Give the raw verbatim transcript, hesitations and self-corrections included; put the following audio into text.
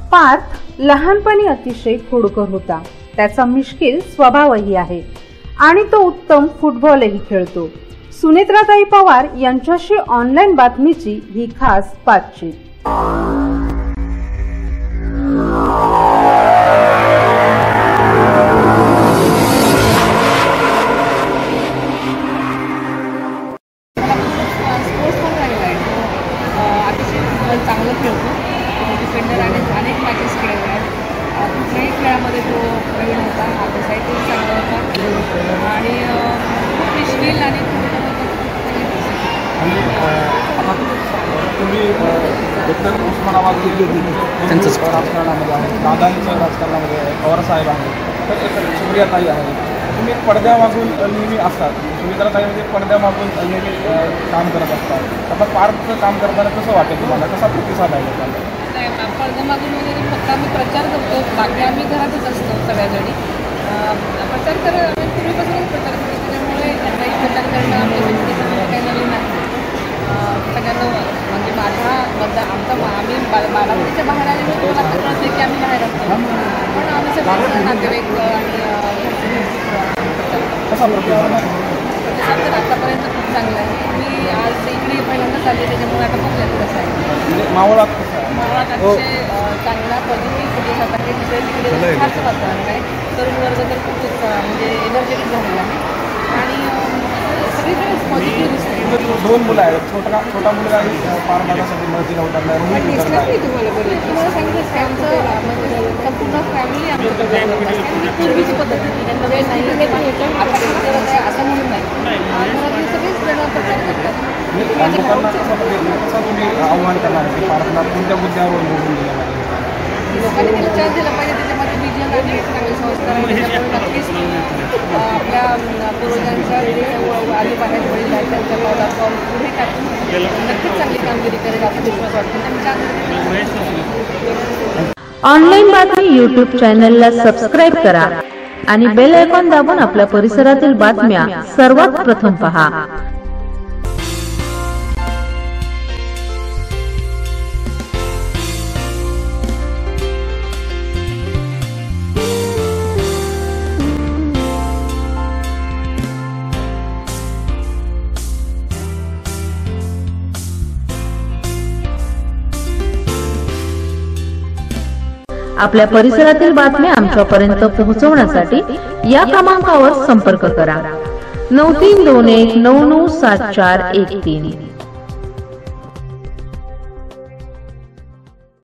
पार्थ लहानपणी अतिशय खोडकर होता। त्याचा मिश्किल स्वभावही आहे आणि तो उत्तम फुटबॉलही खेळतो। सुनेत्राताई पवार यांच्याशी ऑनलाईन बातमीची ही खास बातचीत। चांगलं खेळतो, डिफेंडर आणि अनेक मॅचेस खेळले आहेत। कुठल्याही खेळामध्ये तो प्रवीण होता, अभ्यासाही चांगला होता आणि खूप मिश्किल आणि तुम्ही उत्तर उस्मानाबाद त्यांचंच राजकारणामध्ये आहे, दादांचं राजकारणामध्ये आहे, पवारसाहेब आहे, तर एक सुप्रियाताई आहे। तुम्ही पडद्यामागून नेहमी असतात, सुमित्राताई म्हणजे पडद्यामागून नेहमी काम करत असतात। आता पार्थचं काम करताना कसं वाटेल तुम्हाला, कसा प्रतिसाद आहे लोकांना? नाही, पडद्यामागून वगैरे फक्त आम्ही प्रचार करतो, बाकी आम्ही घरातच असतो सगळ्याजणी। प्रचार कर आम्ही पूर्वीपासूनच प्रचार करतो, त्याच्यामुळे काही प्रचार करणं आमच्या व्यक्तीचं काही नवीन नाही। सगळ्यांना म्हणजे माझा बद्दल आमचा आम्ही बारामतीच्या बाहेर आलेलो तुम्हाला आता कळते की आम्ही बाहेर असतो, पण आम्ही सगळे नातेवाईक कसा प्रतिसाद तर आतापर्यंत खूप चांगला आहे। मी आज इकडे पहिल्यांदाच आले, त्याच्यामुळे आता खूप जास्त कसं आहे मावळात कसं आहे? मावळात अतिशय चांगला पॉझिटिव्ह प्रतिसाद आहे। तिकडे तिकडे फारच वातावरण आहे, तरुण वर्ग तर खूपच म्हणजे एनर्जेटिक झालेला आहे आणि सगळीकडेच पॉझिटिव्ह दिसते। दोन मुलं आहेत, छोटा छोटा मुलगा आणि पार पाण्यासाठी मदतीला उतरला आहे। तुम्हाला बरं तुम्हाला सांगितलं की आमचं म्हणजे संपूर्ण फॅमिली आमच्या पूर्वीची पद्धती नवे नाही आता असं म्हणून नाही, घरातले सगळेच जण प्रचार करतात। कसं तुम्ही आव्हान करणार की पार्थला कोणत्या मुद्द्यावर निवडून दिलं पाहिजे? लोकांनी विचार दिला पाहिजे, त्याच्यामध्ये विजन आणि चांगले संस्कार आहे, त्याच्यामुळे नक्कीच आपल्या पूर्वजांच्या जे आधी बाहेर वडील आहेत त्यांच्या पावलात पाऊल पुढे टाकून नक्कीच चांगली कामगिरी करेल असा विश्वास वाटतो। ऑनलाईन बातमी यूट्यूब चॅनलला सबस्क्राईब करा आणि बेल आयकॉन दाबून आपल्या परिसरातील बातम्या सर्वात प्रथम पहा। आपल्या परिसरातील बातम्या आमच्यापर्यंत पोहोचवण्यासाठी या क्रमांकावर संपर्क करा नऊ तीन दोन एक नऊ नऊ सात चार एक तीन।